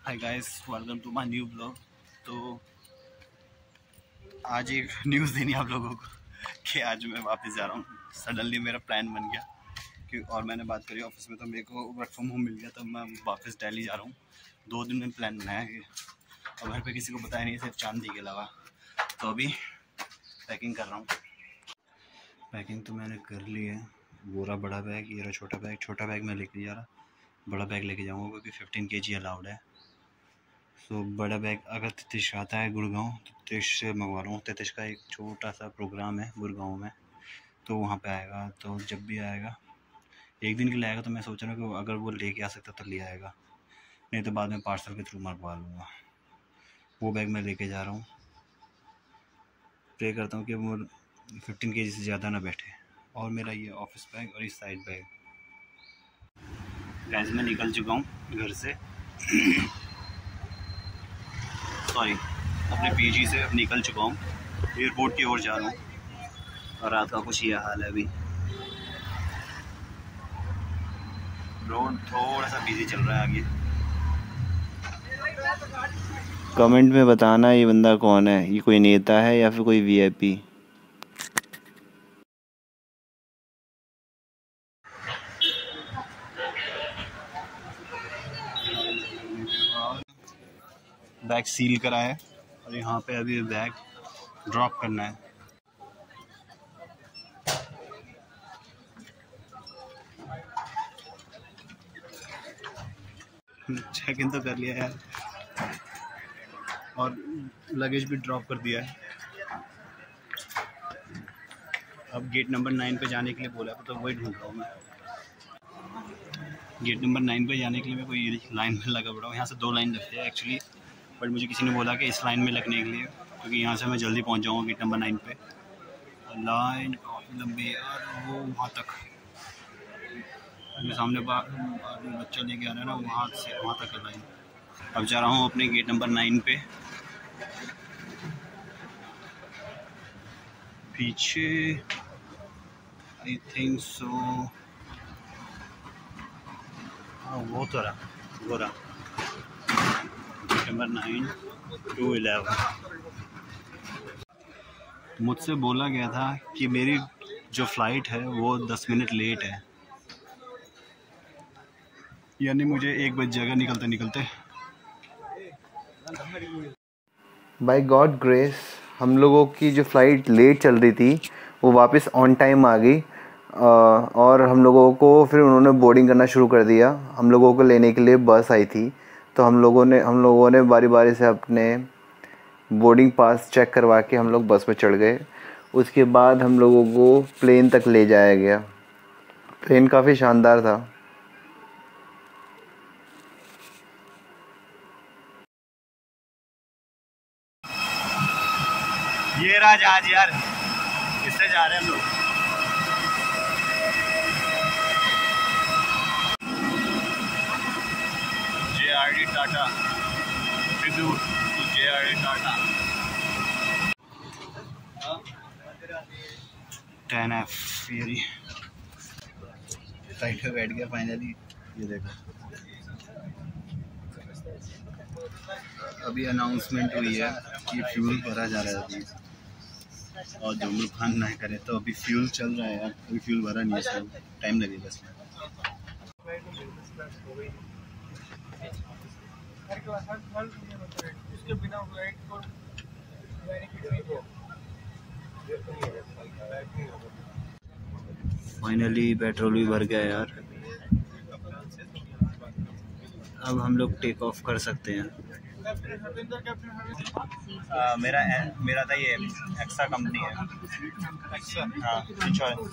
Hi guys, welcome to my new blog. तो आज एक न्यूज़ देनी आप लोगों को कि आज मैं वापस जा रहा हूँ। सडनली मेरा प्लान बन गया कि और मैंने बात करी ऑफिस में, तो मेरे को वर्क फ्रॉम होम मिल गया, तब मैं वापस दिल्ली जा रहा हूँ। 2 दिन में प्लान बनाया कि और घर पे किसी को बताया नहीं, सिर्फ चांदी के अलावा। तो अभी पैकिंग कर रहा हूँ। पैकिंग तो मैंने कर ली है। पूरा बड़ा बैग, ये रहा छोटा बैग मैं लेके जा रहा, बड़ा बैग लेके जाऊँगा क्योंकि 15 kg अलाउड है। तो बड़ा बैग अगर तितिश आता है गुड़गांव, तो तितिश से मंगवा रहा हूँ। तितिश का एक छोटा सा प्रोग्राम है गुड़गांव में, तो वहाँ पे आएगा। तो जब भी आएगा, एक दिन के लिए आएगा, तो मैं सोच रहा हूँ कि अगर वो लेके आ सकता तो ले आएगा, नहीं तो बाद में पार्सल के थ्रू मंगवा लूँगा। वो बैग मैं लेके जा रहा हूँ। प्रे करता हूँ कि वो 15 kg से ज़्यादा ना बैठे। और मेरा ये ऑफिस बैग और ये साइड बैग। गैस मैं निकल चुका हूँ घर से सॉरी अपने पीजी से निकल चुका हूँ। एयरपोर्ट की ओर जा रहा हूँ और रात का कुछ ये हाल है। अभी रोड थोड़ा सा बिजी चल रहा है आगे। कमेंट में बताना ये बंदा कौन है, ये कोई नेता है या फिर कोई वीआईपी। बैग सील करा है और यहाँ पे अभी बैग ड्रॉप करना है। चेक इन तो कर लिया है और लगेज भी ड्रॉप कर दिया है। अब गेट नंबर 9 पे जाने के लिए बोला, तो वही ढूंढ रहा हूँ मैं। गेट नंबर 9 पे जाने के लिए मैं कोई लाइन में लगा पड़ा हूँ। यहाँ से 2 लाइन लगती है एक्चुअली, बट मुझे किसी ने बोला कि इस लाइन में लगने के लिए, क्योंकि यहाँ से मैं जल्दी पहुँच जाऊँगा गेट नंबर 9 पे। लाइन काफ़ी लंबी है यार, वो वहाँ तक मेरे सामने बच्चा लेके आ रहा है ना, वहाँ से वहाँ तक है लाइन। अब जा रहा हूँ अपने गेट नंबर 9 पे। पीछे आई थिंक सो, हाँ वो तो रहा, वो रहा गेट नंबर 9 to 11। मुझसे बोला गया था कि मेरी जो फ़्लाइट है वो 10 मिनट लेट है, यानी मुझे 1 बज जाएगा निकलते निकलते। बाय गॉड ग्रेस हम लोगों की जो फ़्लाइट लेट चल रही थी वो वापस ऑन टाइम आ गई। और हम लोगों को फिर उन्होंने बोर्डिंग करना शुरू कर दिया। हम लोगों को लेने के लिए बस आई थी, तो हम लोगों ने बारी बारी से अपने बोर्डिंग पास चेक करवा के हम लोग बस में चढ़ गए। उसके बाद हम लोगों को प्लेन तक ले जाया गया। प्लेन काफ़ी शानदार था। ये रहा जहाज यार, इससे जा रहे हैं हम लोग। JRD Tata, tribute to JRD Tata. 10F ये फ्लाइट पे बैठ गया फाइनली। ये देखो, अभी अनाउंसमेंट हुई है कि फ्यूल भरा जा रहा है अभी, और धूम्रपान ना करें। तो अभी फ्यूल चल रहा है यार, अभी फ्यूल भरा नहीं है, इसमें टाइम लगेगा इसमें। फाइनली पेट्रोल भी भर गया यार। अब हम लोग टेक ऑफ कर सकते हैं। मेरा था ये एक्सा कंपनी है। हाँ, इंश्योरेंस।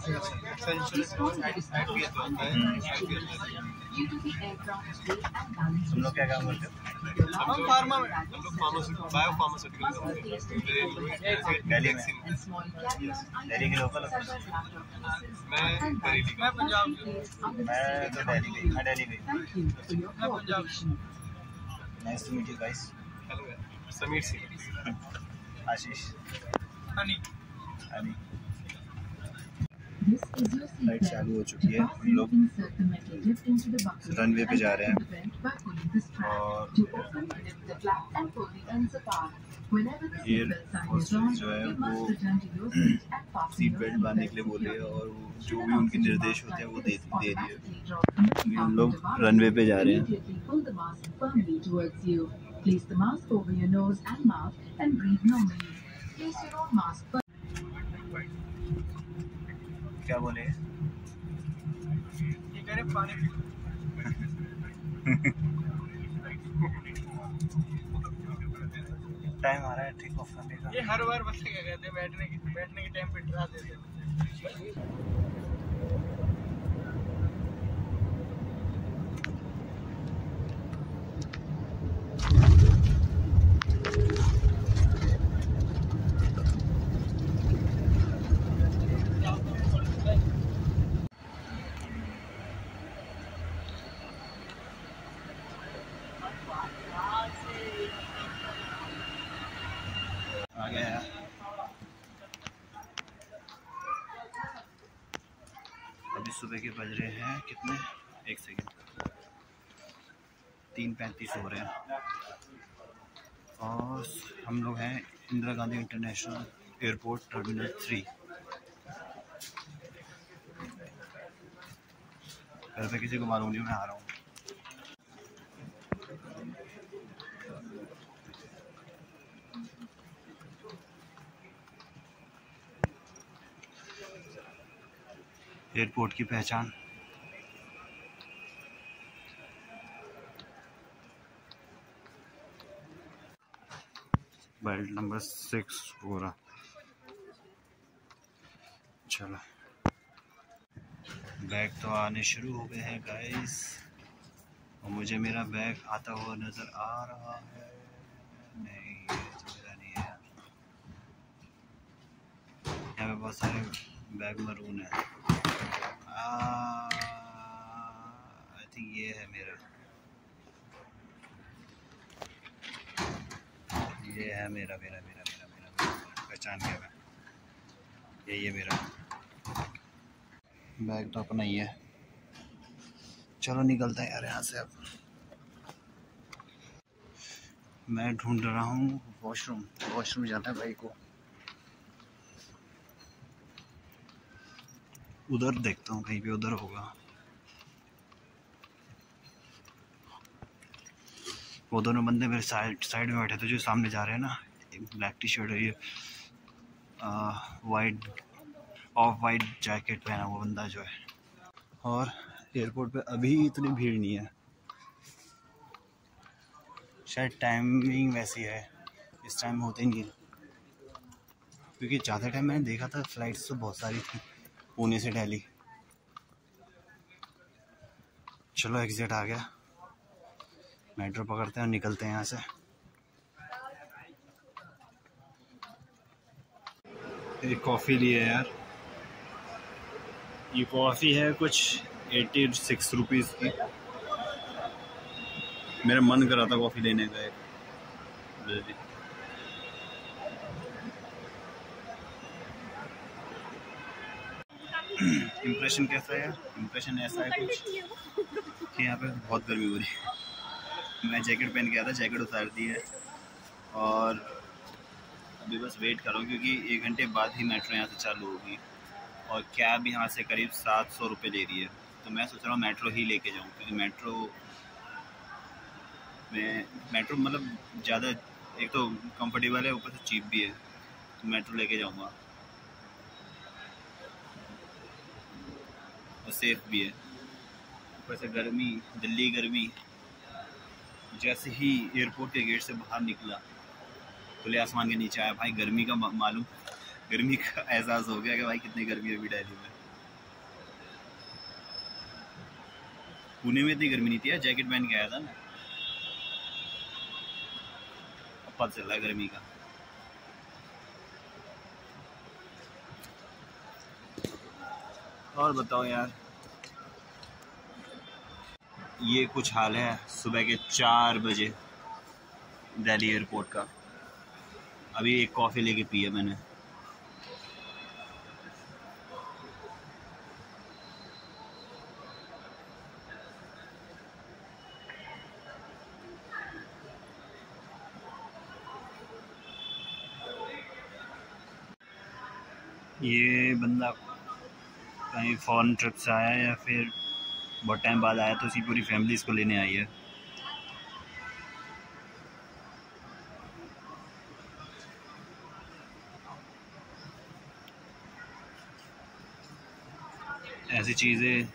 तुम लोग क्या काम करते हो? हम फार्मा में, हम लोग बायो फार्मास्यूटिकल दिल्ली में। दिल्ली के लोकल? मैं पंजाब से। मैं तो दिल्ली गई। मैं पंजाब से। Nice to meet you guys. Hello Sameer Singh. Ashish. Honey. Flight चालू हो चुकी है, हम लोग रनवे पे जा रहे हैं और एयर होस्टेस जो है वो सीट बेल्ट बांधने के लिए बोल रही है और जो भी उनके निर्देश होते हैं वो दे रही है। हम लोग रनवे पे जा रहे हैं। क्या बोले? पानी टाइम आ रहा है टेक ऑफ करने का। ये हर बार बच्चे क्या कहते हैं बैठने के टाइम पे डरा देते हैं। आ गया है। अभी सुबह के बज रहे हैं कितने? 1 सेकेंड, 3:35 हो रहे हैं और हम लोग हैं Indira Gandhi international airport terminal 3। घर पे किसी को मालूम नहीं मैं आ रहा हूँ। एयरपोर्ट की पहचान। बेल्ट नंबर 6 पूरा। चलो बैग तो आने शुरू हो गए हैं गाइस और मुझे मेरा बैग आता हुआ नज़र आ रहा है। नहीं ये तो मेरा नहीं है। यहाँ पे बहुत सारे बैग मरून है। आई थिंक ये है मेरा। ये है मेरा पहचान गया मैं। ये मेरा बैग तो अपना ही है। चलो निकलते हैं यार यहाँ से। अब मैं ढूंढ रहा हूँ वॉशरूम जाना है भाई को। उधर देखता हूँ कहीं पे उधर होगा। वो दोनों बंदे मेरे साइड में बैठे थे जो सामने जा रहे हैं ना। एक ब्लैक टी शर्ट और ये ऑफ वाइट जैकेट पहना वो बंदा जो है। और एयरपोर्ट पे अभी इतनी भीड़ नहीं है, शायद टाइमिंग वैसी है, इस टाइम होते नहीं, क्योंकि ज़्यादा टाइम मैंने देखा था फ्लाइट्स तो बहुत सारी थी पुणे से दिल्ली। चलो एग्जिट आ गया, मेट्रो पकड़ते हैं और निकलते हैं यहाँ से। एक कॉफ़ी ली है यार, ये कॉफ़ी है कुछ 86 रुपीज़ की। मेरा मन कर रहा था कॉफ़ी लेने का एक। इम्प्रेशन कैसा है यार? इम्प्रेशन ऐसा है कुछ कि यहाँ पे बहुत गर्मी हो रही है। मैं जैकेट पहन के आया था, जैकेट उतार दी है और अभी बस वेट कर रहा हूँ क्योंकि 1 घंटे बाद ही मेट्रो यहाँ से चालू होगी और कैब यहाँ से करीब 700 रुपये ले रही है। तो मैं सोच रहा हूँ मेट्रो ही लेके जाऊँ, क्योंकि मेट्रो मतलब ज़्यादा, एक तो कंफर्टेबल है, ऊपर से चीप भी है, तो मेट्रो लेके जाऊँगा और सेफ भी है। ऊपर से गर्मी, दिल्ली गर्मी। जैसे ही एयरपोर्ट के गेट से बाहर निकला खुले आसमान के नीचे आया भाई, गर्मी का मालूम, गर्मी का एहसास हो गया कि भाई कितनी गर्मी है अभी दिल्ली में। पुणे में इतनी गर्मी नहीं थी यार, जैकेट पहन के आया था मैं, अब पता चल रहा है गर्मी का। और बताओ यार, ये कुछ हाल है सुबह के 4 बजे दिल्ली एयरपोर्ट का। अभी एक कॉफ़ी लेके पी है मैंने। ये बंदा कहीं फॉरेन ट्रिप से आया है या फिर बहुत टाइम बाद आया, तो उसकी पूरी फैमिली इसको लेने आई है। ऐसी चीज़ें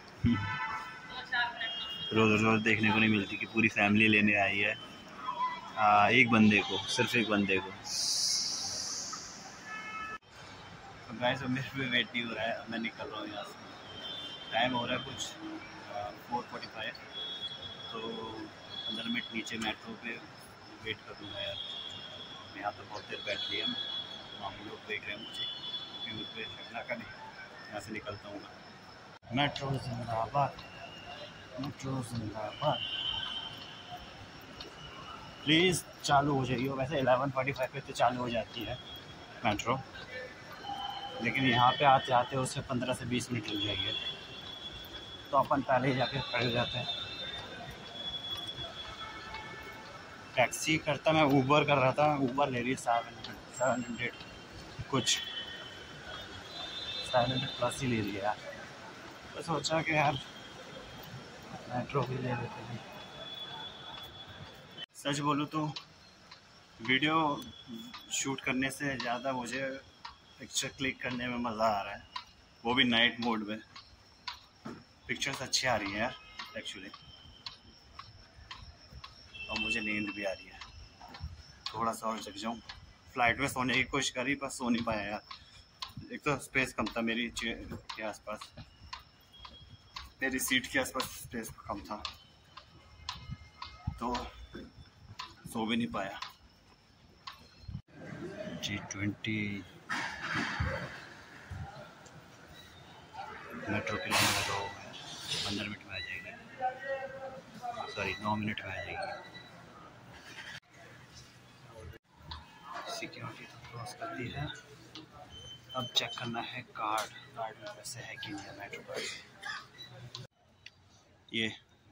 रोज़ रोज़ देखने को नहीं मिलती कि पूरी फैमिली लेने आई है एक बंदे को, सिर्फ एक बंदे को। तो गाइस अब मेरे पे वेट नहीं हो रहा है, अब मैं निकल रहा हूँ यहाँ से। टाइम हो रहा है कुछ 4:45, तो 15 मिनट नीचे मेट्रो पे वेट कर दूँगा यार। यहाँ तो बहुत देर बैठ लिया मैं, मामू लोग देख रहे हैं मुझे कि मुझ पर शक ना करें। यहाँ से निकलता हूँ। मेट्रो जिंदाबाद, मेट्रो जिंदाबाद। प्लीज़ चालू हो जाइए। वैसे 11:45 पे तो चालू हो जाती है मेट्रो, लेकिन यहाँ पे आते आते उससे 15 से 20 मिनट लग जाएंगे, तो अपन पहले ही जाके खड़े हो जाते हैं। टैक्सी करता, मैं ऊबर कर रहा था, ऊबर ले रही 700 कुछ, 700 प्लस ही ले लिया। तो सोचा कि यार मेट्रो भी ले लेते हैं। सच बोलूँ तो वीडियो शूट करने से ज़्यादा मुझे पिक्चर क्लिक करने में मज़ा आ रहा है, वो भी नाइट मोड में। पिक्चर्स अच्छी आ रही हैं यार एक्चुअली, और मुझे नींद भी आ रही है। थोड़ा सा और जग जाऊँ। फ्लाइट में सोने की कोशिश करी पर सो नहीं पाया यार। एक तो स्पेस कम था मेरी चेयर के आसपास, मेरी सीट के आसपास स्पेस कम था, तो सो भी नहीं पाया। G20 मेट्रो के लिए लगा हुआ है, 15 मिनट में आ जाएगी, सॉरी 9 मिनट में आ जाएगी। सिक्योरिटी तो क्रॉस कर दी है, अब चेक करना है कार्ड में पैसे है कि नहीं मेट्रो कार्ड। ये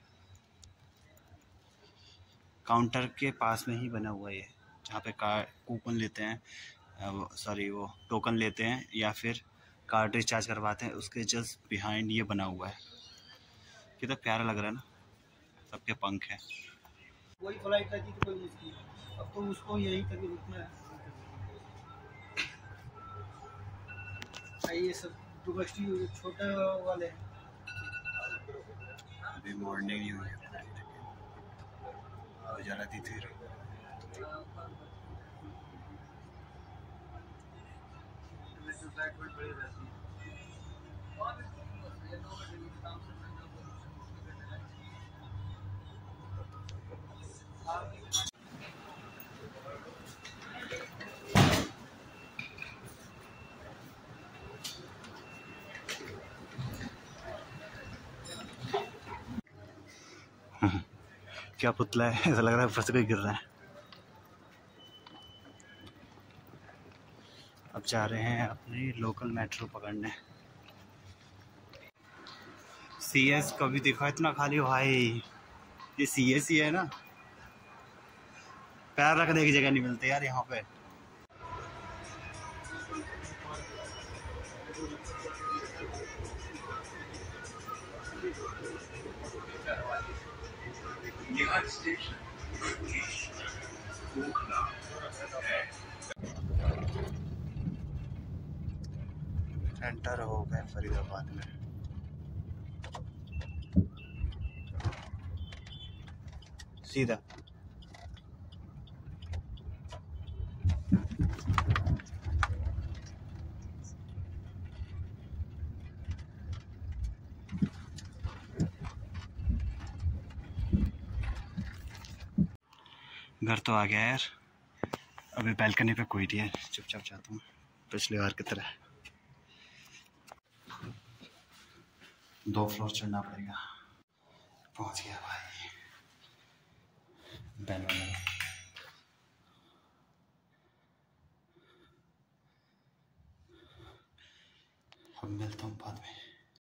काउंटर के पास में ही बना हुआ है, जहाँ पे कूपन लेते हैं, सॉरी वो टोकन लेते हैं या फिर कार्ड रिचार्ज करवाते हैं, उसके जस्ट बिहाइंड ये बना हुआ है। कितना प्यारा लग रहा है ना, सबके पंख हैं। वही फ्लाइट रहती तो कोई मुश्किल, अब तो उसको यहीं तक रुकना है। ये सब डोमेस्टिक छोटे वाले हैं। अभी मॉर्निंग ही हुई है, जा रही थी फिर क्या पुतला है, ऐसा लग रहा है ऊपर से कोई गिर रहा है। अब जा रहे हैं अपनी लोकल मेट्रो पकड़ने। CS कभी देखा इतना खाली भाई, ये CS ही है ना, पैर रखने की जगह नहीं मिलती यार यहाँ पे। एंटर हो गए फरीदाबाद में। सीधा घर तो आ गया यार, अभी बैल्कनी पे कोई नहीं है, चुपचाप जाता हूँ पिछली बार की तरह। 2 फ्लोर चढ़ना पड़ेगा। पहुँच गया भाई बैंगलोर। अब मिलता हूँ बाद में।